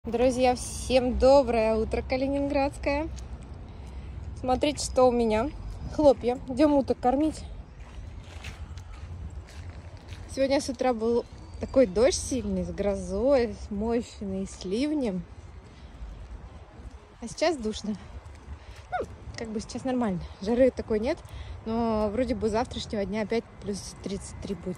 Друзья, всем доброе утро, Калининградское. Смотрите, что у меня. Хлопья. Идем уток кормить. Сегодня с утра был такой дождь сильный, с грозой, с мощной, с ливнем. А сейчас душно. Ну, как бы сейчас нормально. Жары такой нет, но вроде бы завтрашнего дня опять плюс 33 будет.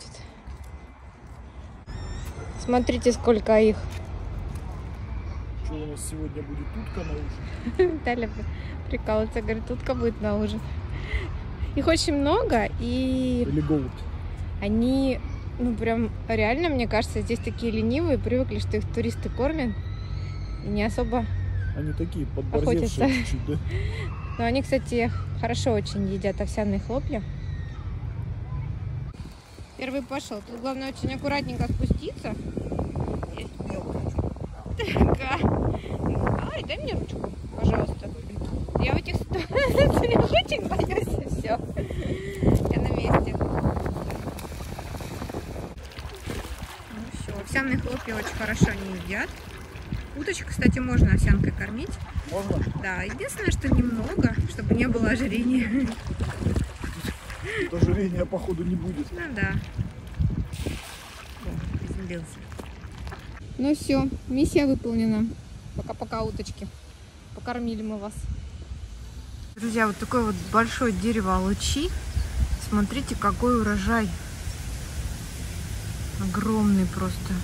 Смотрите, сколько их. Что у нас сегодня будет утка на ужин? Виталий прикалывается, говорит, утка будет на ужин. Их очень много, и Или голубь? они, ну прям реально, мне кажется, здесь такие ленивые, привыкли, что их туристы кормят, и не особо Они такие подборзевшие чуть-чуть, да? Но они, кстати, хорошо очень едят овсяные хлопья. Первый пошел. Тут главное очень аккуратненько спуститься. Ай, дай мне ручку, пожалуйста. Я в этих ситуациях очень боюсь, и все. Я на месте. Ну все, овсяные хлопья очень хорошо они едят. Уточек, кстати, можно овсянкой кормить. Можно? Да, единственное, что немного, чтобы не было ожирения. Тут ожирения, походу, не будет. Ну да. О, приземлился. Ну все, миссия выполнена. Пока-пока, уточки. Покормили мы вас. Друзья, вот такое вот большое дерево алычи. Смотрите, какой урожай. Огромный просто.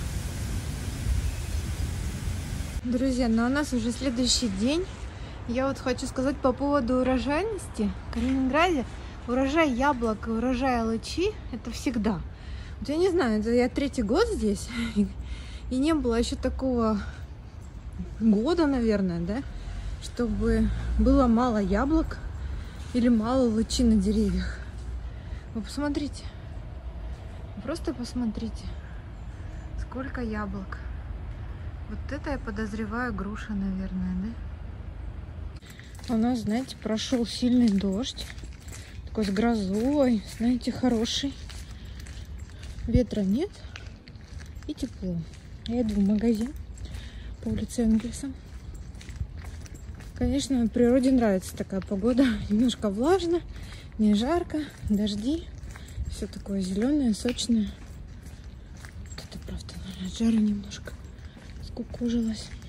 Друзья, ну у нас уже следующий день. Я вот хочу сказать по поводу урожайности. В Калининграде урожай яблок и урожай алычи — это всегда. Вот я не знаю, это я 3-й год здесь. И не было еще такого года, наверное, да, чтобы было мало яблок или мало алычи на деревьях. Вы посмотрите. Просто посмотрите. Сколько яблок. Вот это, я подозреваю, груша, наверное, да? У нас, знаете, прошел сильный дождь. Такой с грозой, знаете, хороший. Ветра нет и тепло. Я иду в магазин по улице Энгельса. Конечно, природе нравится такая погода. Немножко влажно, не жарко, дожди. Все такое зеленое, сочное. Вот это правда, от жары немножко скукожилась.